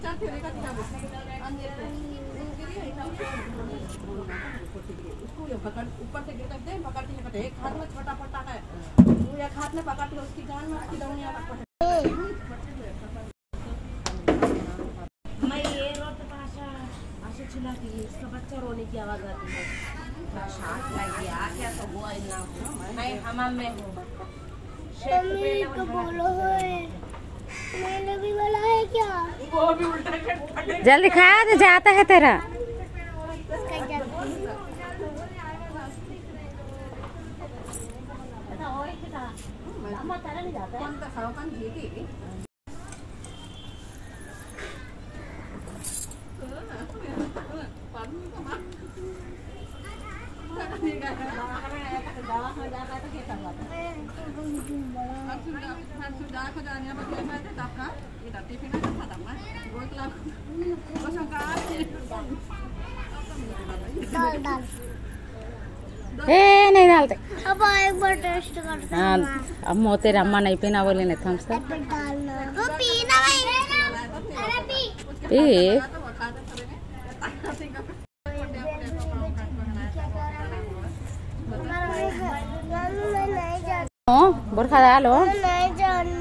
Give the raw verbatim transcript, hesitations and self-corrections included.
उसको ये पकड़ ऊपर से गिरकर दे पकड़ के निकलते एक हाथ में छोटा पट्टा है वो एक हाथ में पकड़ के उसकी जान में उसकी दौनिया तक मैं ये रोड पे आशा आशा चिल्लाती है इसका बच्चा रोने की आवाज आती है शांत लग गया क्या तो हुआ इतना मैं हमाम में हूँ मम्मी को बोलो है मैंने भी बोला है क्या वो भी उल्टा कर जल्दी खा दे जाता है तेरा डाल डाल ए नहीं डालते अब एक बार टेस्ट करते हैं हाँ अब मोते अम्मा नहीं पीना बोले नहीं थम्स अप डालना वो पीना भाई अरे पी पी मैं नहीं जानती बुरखा डालो नहीं जानती